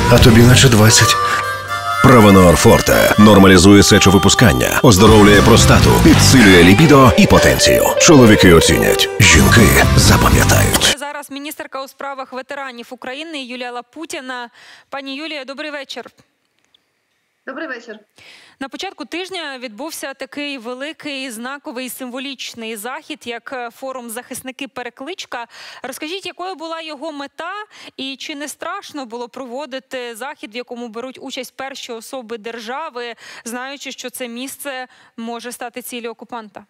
а тобі наче 20. Правонор Форте нормалізує сечовипускання, оздоровлює простату, підсилює лібідо і потенцію. Чоловіки оцінять, жінки запам'ятають. Зараз міністерка у справах ветеранів України Юлія Лапутіна. Пані Юлія, добрий вечір. Добрий вечір. На початку тижня відбувся такий великий, знаковий, символічний захід, як форум «Захисники-Перекличка». Розкажіть, якою була його мета і чи не страшно було проводити захід, в якому беруть участь перші особи держави, знаючи, що це місце може стати ціллю окупанта?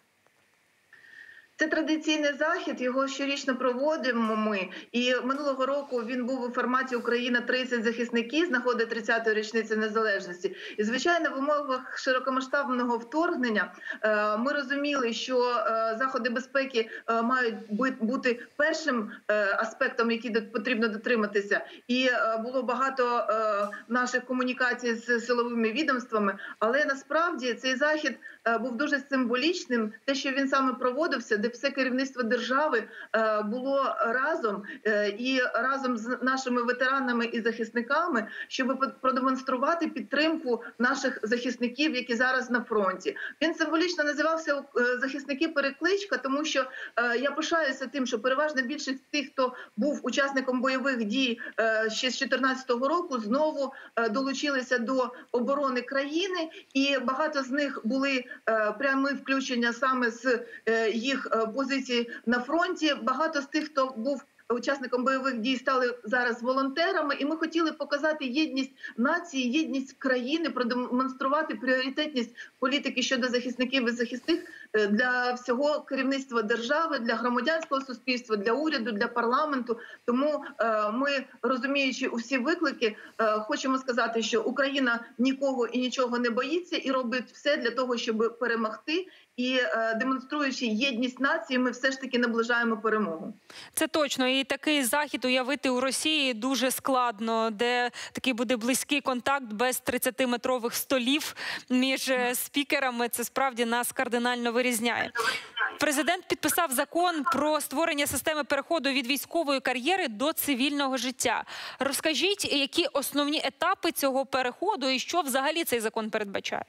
Це традиційний захід, його щорічно проводимо ми. І минулого року він був у форматі «Україна 30 захисників» з нагоди 30-ї річниці незалежності. І, звичайно, в умовах широкомасштабного вторгнення ми розуміли, що заходи безпеки мають бути першим аспектом, який потрібно дотриматися. І було багато наших комунікацій з силовими відомствами. Але насправді цей захід був дуже символічним, те, що він саме проводився, де все керівництво держави було разом і разом з нашими ветеранами і захисниками, щоб продемонструвати підтримку наших захисників, які зараз на фронті. Він символічно називався «Захисники-Перекличка», тому що я пишаюся тим, що переважна більшість тих, хто був учасником бойових дій ще з 2014 року, знову долучилися до оборони країни, і багато з них були прямі включення саме з їх позицій на фронті. Багато з тих, хто був учасником бойових дій, стали зараз волонтерами, і ми хотіли показати єдність нації, єдність країни, продемонструвати пріоритетність політики щодо захисників і захисних для всього керівництва держави, для громадянського суспільства, для уряду, для парламенту. Тому ми, розуміючи усі виклики, хочемо сказати, що Україна нікого і нічого не боїться і робить все для того, щоб перемогти. І демонструючи єдність нації, ми все ж таки наближаємо перемогу. Це точно. І такий захід уявити у Росії дуже складно, де такий буде близький контакт без 30-метрових столів між спікерами. Це справді нас кардинально вирізняє. Президент підписав закон про створення системи переходу від військової кар'єри до цивільного життя. Розкажіть, які основні етапи цього переходу і що взагалі цей закон передбачає?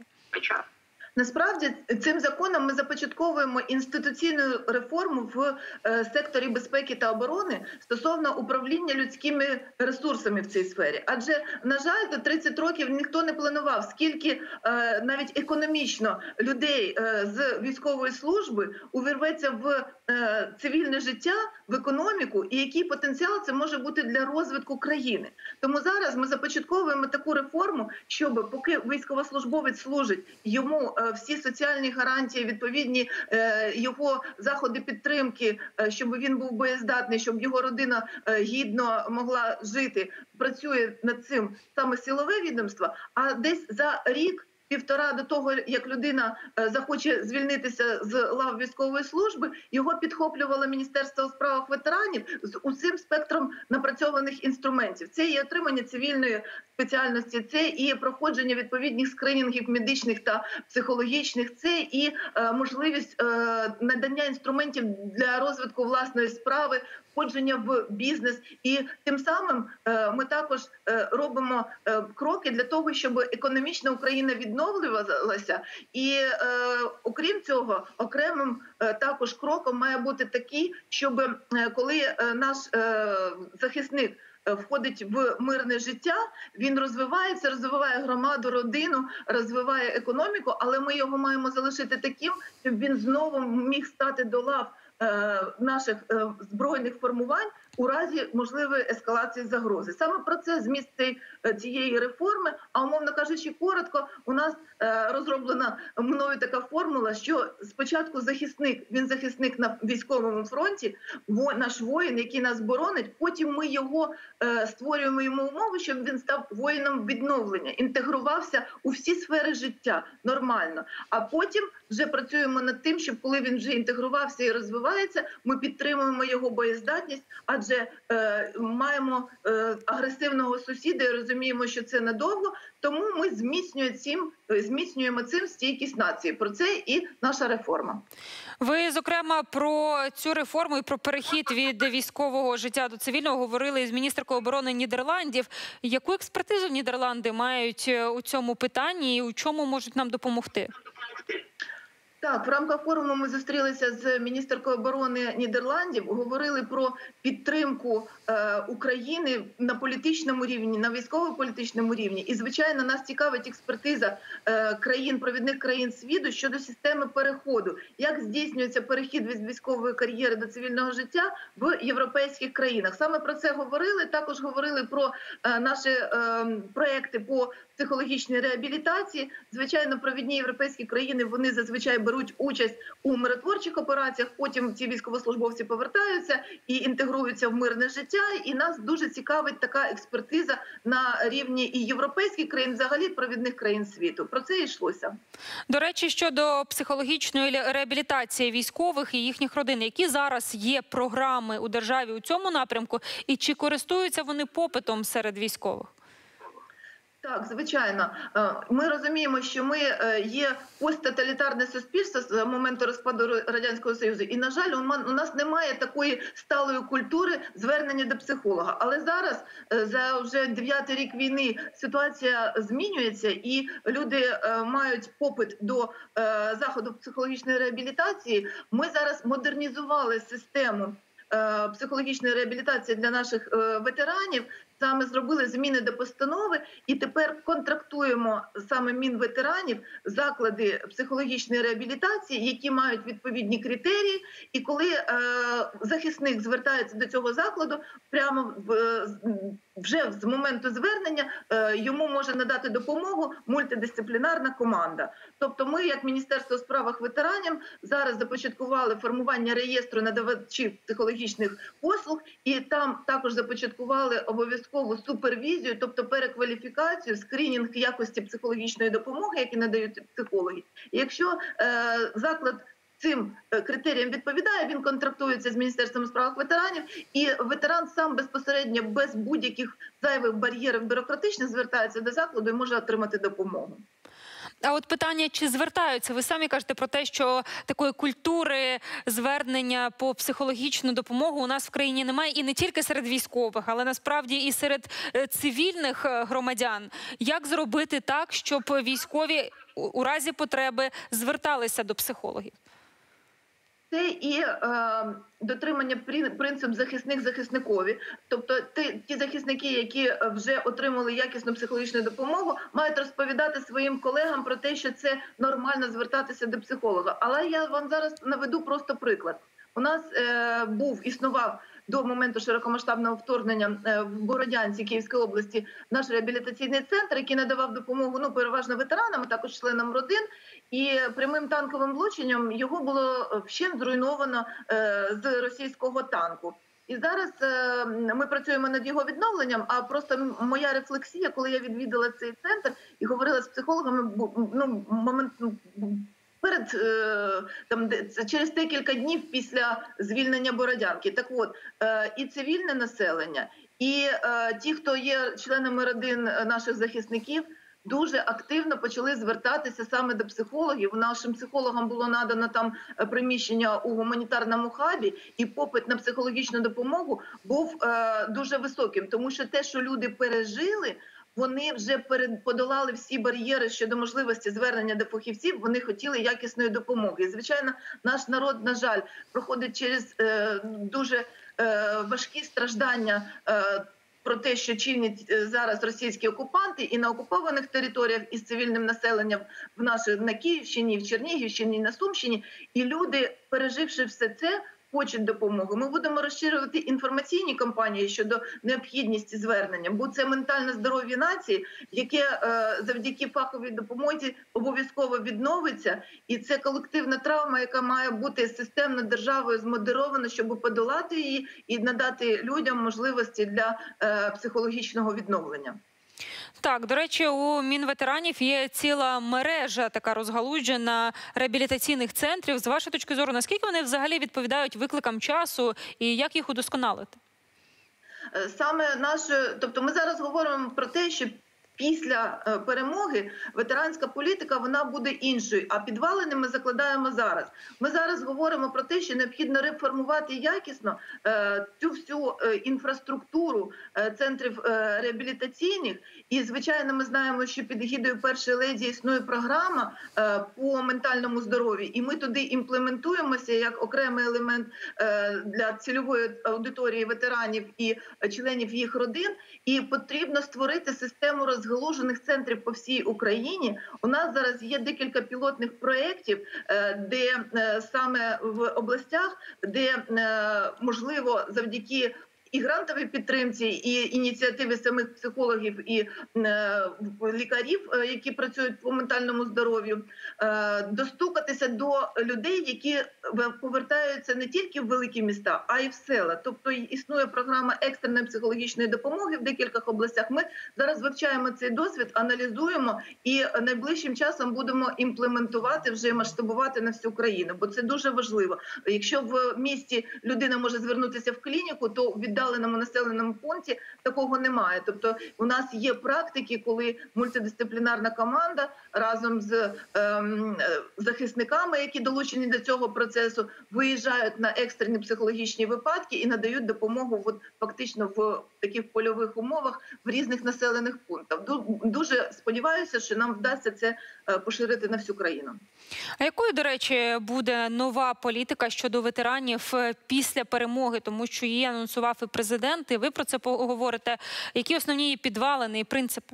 Насправді, цим законом ми започатковуємо інституційну реформу в секторі безпеки та оборони стосовно управління людськими ресурсами в цій сфері. Адже, на жаль, за 30 років ніхто не планував, скільки навіть економічно людей з військової служби увірветься в цивільне життя, в економіку, і який потенціал це може бути для розвитку країни. Тому зараз ми започатковуємо таку реформу, щоб поки військовослужбовець служить, йому всі соціальні гарантії, відповідні його заходи підтримки, щоб він був боєздатний, щоб його родина гідно могла жити, працює над цим саме силове відомство, а десь за рік, півтора до того, як людина захоче звільнитися з лав військової служби, його підхоплювало Міністерство у справах ветеранів з усім спектром напрацьованих інструментів. Це і отримання цивільної спеціальності, це і проходження відповідних скринінгів медичних та психологічних, це і можливість надання інструментів для розвитку власної справи, входження в бізнес. І тим самим ми також робимо кроки для того, щоб економічна Україна відновлювалася. І окрім цього, окремим також кроком має бути такий, щоб коли наш захисник входить в мирне життя, він розвивається, розвиває громаду, родину, розвиває економіку, але ми його маємо залишити таким, щоб він знову міг стати до лав наших збройних формувань у разі можливої ескалації загрози. Саме про це зміст цієї реформи, а умовно кажучи, коротко, у нас розроблена мною така формула, що спочатку захисник, він захисник на військовому фронті, наш воїн, який нас боронить, потім ми його створюємо йому умови, щоб він став воїном відновлення, інтегрувався у всі сфери життя нормально, а потім вже працюємо над тим, щоб коли він вже інтегрувався і розвивається, ми підтримуємо його боєздатність, адже вже маємо агресивного сусіда і розуміємо, що це надовго, тому ми зміцнюємо цим стійкість нації. Про це і наша реформа. Ви, зокрема, про цю реформу і про перехід від військового життя до цивільного говорили із міністеркою оборони Нідерландів. Яку експертизу Нідерланди мають у цьому питанні і у чому можуть нам допомогти? Так, в рамках форуму ми зустрілися з міністеркою оборони Нідерландів, говорили про підтримку України на політичному рівні, на військово-політичному рівні. І, звичайно, нас цікавить експертиза провідних країн світу щодо системи переходу. Як здійснюється перехід від військової кар'єри до цивільного життя в європейських країнах. Саме про це говорили. Також говорили про наші проекти по психологічній реабілітації. Звичайно, провідні європейські країни, вони зазвичай беруть участь у миротворчих операціях, потім ці військовослужбовці повертаються і інтегруються в мирне життя. І нас дуже цікавить така експертиза на рівні і європейських країн, взагалі провідних країн світу. Про це і йшлося. До речі, щодо психологічної реабілітації військових і їхніх родин, які зараз є програми у державі у цьому напрямку і чи користуються вони попитом серед військових? Так, звичайно. Ми розуміємо, що ми є посттоталітарне суспільство з моменту розпаду Радянського Союзу. І, на жаль, у нас немає такої сталої культури звернення до психолога. Але зараз, за вже 9-й рік війни, ситуація змінюється, і люди мають попит до заходу психологічної реабілітації. Ми зараз модернізували систему психологічної реабілітації для наших ветеранів, саме зробили зміни до постанови і тепер контрактуємо саме Мінветеранів заклади психологічної реабілітації, які мають відповідні критерії. І коли захисник звертається до цього закладу, прямо вже з моменту звернення йому може надати допомогу мультидисциплінарна команда. Тобто ми, як Міністерство у справах ветеранів, зараз започаткували формування реєстру надавачів психологічних послуг, і там також започаткували обов'язкову супервізію, тобто перекваліфікацію, скринінг якості психологічної допомоги, які надають психологи. І якщо заклад цим критеріям відповідає, він контрактується з Міністерством у справах ветеранів, і ветеран сам безпосередньо, без будь-яких зайвих бар'єрів бюрократичних, звертається до закладу і може отримати допомогу. А от питання, чи звертаються? Ви самі кажете про те, що такої культури звернення по психологічну допомогу у нас в країні немає. І не тільки серед військових, але насправді і серед цивільних громадян. Як зробити так, щоб військові у разі потреби зверталися до психологів? Це і дотримання принципу захисник-захисникові. Тобто ті захисники, які вже отримали якісну психологічну допомогу, мають розповідати своїм колегам про те, що це нормально звертатися до психолога. Але я вам зараз наведу просто приклад. У нас існував до моменту широкомасштабного вторгнення в Бородянці Київської області наш реабілітаційний центр, який надавав допомогу переважно ветеранам, а також членам родин. І прямим танковим влученням його було вщент зруйновано з російського танку. І зараз ми працюємо над його відновленням, а просто моя рефлексія, коли я відвідала цей центр і говорила з психологами, через декілька днів після звільнення Бородянки. Так от, і цивільне населення, і ті, хто є членами родин наших захисників, дуже активно почали звертатися саме до психологів. Нашим психологам було надано там приміщення у гуманітарному хабі, і попит на психологічну допомогу був дуже високим, тому що те, що люди пережили, вони вже подолали всі бар'єри щодо можливості звернення до фахівців, вони хотіли якісної допомоги. І, звичайно, наш народ, на жаль, проходить через дуже важкі страждання про те, що чинять зараз російські окупанти і на окупованих територіях, і з цивільним населенням на Київщині, в Чернігівщині, на Сумщині. І люди, переживши все це, хочуть допомоги. Ми будемо розширювати інформаційні кампанії щодо необхідності звернення, бо це ментальне здоров'я нації, яке завдяки фаховій допомозі обов'язково відновиться. І це колективна травма, яка має бути системно державою змодерована, щоб подолати її і надати людям можливості для психологічного відновлення. Так, до речі, у Мінветеранів є ціла мережа така розгалуджена реабілітаційних центрів. З вашої точки зору, наскільки вони взагалі відповідають викликам часу і як їх удосконалити? саме наше, тобто ми зараз говоримо про те, що після перемоги ветеранська політика, вона буде іншою, а підвалини ми закладаємо зараз. Ми зараз говоримо про те, що необхідно реформувати якісно цю всю інфраструктуру центрів реабілітаційних. І, звичайно, ми знаємо, що під егідою першої леді існує програма по ментальному здоров'ю, і ми туди імплементуємося як окремий елемент для цільової аудиторії ветеранів і членів їх родин, і потрібно створити систему розгалужених центрів по всій Україні. У нас зараз є декілька пілотних проєктів, де саме в областях, де можливо завдяки і грантовій підтримці, і ініціативи самих психологів і лікарів, які працюють по ментальному здоров'ю, достукатися до людей, які повертаються не тільки в великі міста, а й в села. Тобто існує програма екстреної психологічної допомоги в декількох областях. Ми зараз вивчаємо цей досвід, аналізуємо і найближчим часом будемо імплементувати, вже масштабувати на всю країну, бо це дуже важливо. Якщо в місті людина може звернутися в клініку, то в віддаленому населеному пункті такого немає. Тобто у нас є практики, коли мультидисциплінарна команда разом з захисниками, які долучені до цього процесу, виїжджають на екстрені психологічні випадки і надають допомогу фактично в таких польових умовах в різних населених пунктах. Дуже сподіваюся, що нам вдасться це поширити на всю країну. А якою, до речі, буде нова політика щодо ветеранів після перемоги? Тому що її анонсував і президент, і ви про це поговорите. Які основні її підвалини і принципи?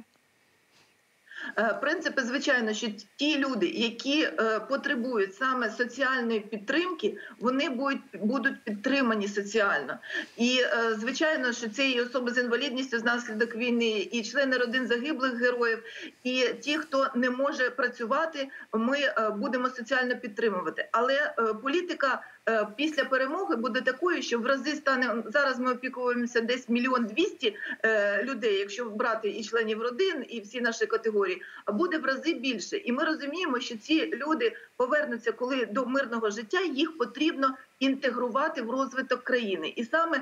Принципи, звичайно, що ті люди, які потребують саме соціальної підтримки, вони будуть підтримані соціально. І, звичайно, що це і особи з інвалідністю внаслідок війни, і члени родин загиблих героїв, і ті, хто не може працювати, ми будемо соціально підтримувати. Але політика після перемоги буде такою, що в рази стане, зараз ми опікуємося десь 1 200 000 людей, якщо брати і членів родин, і всі наші категорії, а буде в рази більше. І ми розуміємо, що ці люди повернуться, коли до мирного життя, їх потрібно інтегрувати в розвиток країни. І саме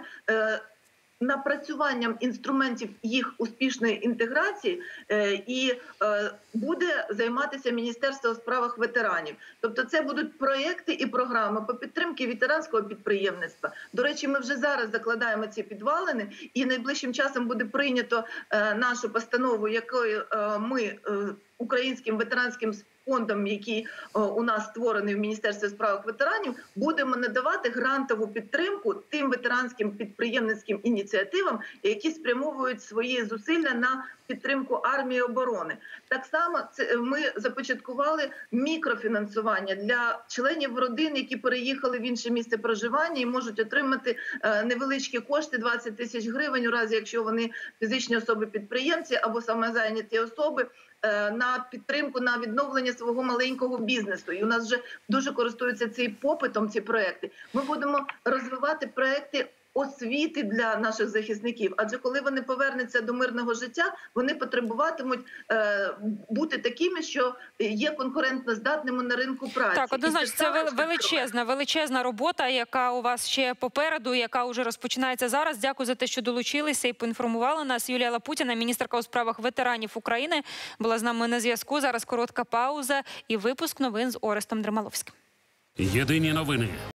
напрацюванням інструментів їх успішної інтеграції і буде займатися Міністерство у справах ветеранів. Тобто це будуть проєкти і програми по підтримці ветеранського підприємництва. До речі, ми вже зараз закладаємо ці підвалини, і найближчим часом буде прийнято нашу постанову, якою ми Українським ветеранським фондом, який у нас створений в Міністерстві у справах ветеранів, будемо надавати грантову підтримку тим ветеранським підприємницьким ініціативам, які спрямовують свої зусилля на підтримку армії і оборони. Так само ми започаткували мікрофінансування для членів родин, які переїхали в інше місце проживання і можуть отримати невеличкі кошти, 20 000 гривень, у разі якщо вони фізичні особи-підприємці або самозайняті особи, на підтримку, на відновлення свого маленького бізнесу. І у нас вже дуже користуються цим попитом ці проекти. Ми будемо розвивати проекти освіти для наших захисників. Адже коли вони повернуться до мирного життя, вони потребуватимуть бути такими, що є конкурентно здатними на ринку праці. Так, однозначно, це величезна робота, яка у вас ще попереду, яка вже розпочинається зараз. Дякую за те, що долучилися і поінформували нас. Юлія Лапутіна, міністерка у справах ветеранів України, була з нами на зв'язку. Зараз коротка пауза і випуск новин з Орестом Дрималовським. Єдині новини.